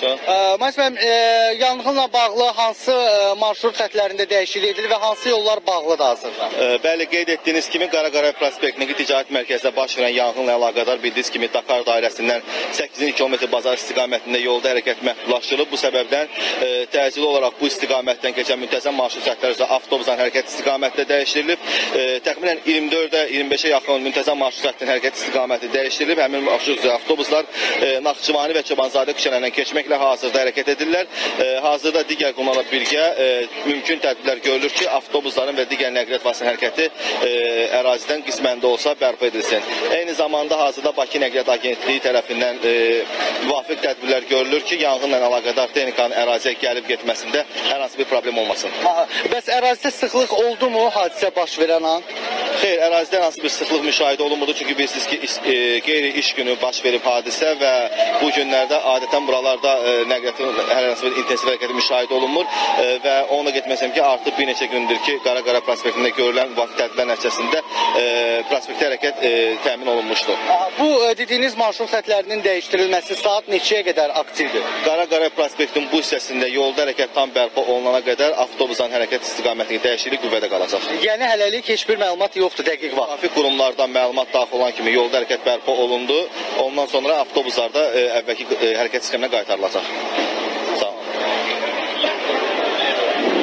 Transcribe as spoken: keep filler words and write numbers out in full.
olsun. Məhz mənim e, yanğınla bağlı hansı e, marşrut xətlərində dəyişiklik edilir və hansı yollar bağlıdır hazırda? E, bəli, qeyd etdiyiniz kimi Qaraqaray prospektindəki ticarət mərkəzində baş verən yanğınla əlaqədar bildiyiniz kimi Dakar dairəsindən səkkizinci kilometr bazar istiqamətində yolda hərəkət məhdudlaşdırılıb. Bu səbəbdən e, təcili olaraq bu istiqamətdən keçən müntəzəm marşrut xətləri üzrə avtobusların hərəkət istiqamətində dəyişdirilib. E, təxminən iyirmi dördə iyirmi beşə yaxın müntəzəm marşrut xəttinin hərəkət istiqaməti dəyişdirilib. Həmin marşrut üzrə avtobuslar e, Naxçıvani və Çobanzadə küçələrindən keçməklə hazırda hərəkət edirlər. E, hazırda digər qonaqlarla birgə e, mümkün tədbirlər görülür ki, avtobusların və digər nəqliyyat vasitəsinin hərəkəti e, ərazidən qismən də olsa bərpa edilsin. Eyni zamanda hazırda Bakı Nəqliyyat Agentliyi tərəfindən e, müvafiq tədbirlər görülür ki, yanğınla əlaqədar texnikanın əraziyə gəlib getməsində hər hansı bir problem olmasın. Aha, bəs ərazidə sıxlıq oldu mu hadisə baş verən an? Xeyr, ərazidə hansı bir sıxlıq müşahidə olunmadı. Çünki bilirsiniz ki, e, qeyri iş günü baş verib hadisə və bu günlərdə adətən buralarda e, nəqliyyatın hər hansı bir intensiv hərəkəti müşahidə olunmur e, və ona getməsəm ki, artıq bir neçə gündür ki, Qaraqaray prospektində görülən vaxt tədbirlər nəticəsində e, prospektdə hərəkət e, təmin olunmuşdur. Aha, bu e, dediyiniz marşrut xətlərinin dəyişdirilməsi saat neçəyə qədər aktivdir? Qaraqaray prospektinin bu hissəsində yolda hərəkət tam bərpa olunana qədər avtobusların hərəkət istiqamətindəki dəyişiklik qüvvədə qalacaq. Yəni hələlik heç bir məlumat yoxdur dəqiq vaxt. Müvafiq qurumlardan məlumat daxil olan kimi yolda hərəkət bərpa olundu. Ondan sonra avtobuslar da e, əvvəlki e, hərəkət sisteminə qaytarılacaq.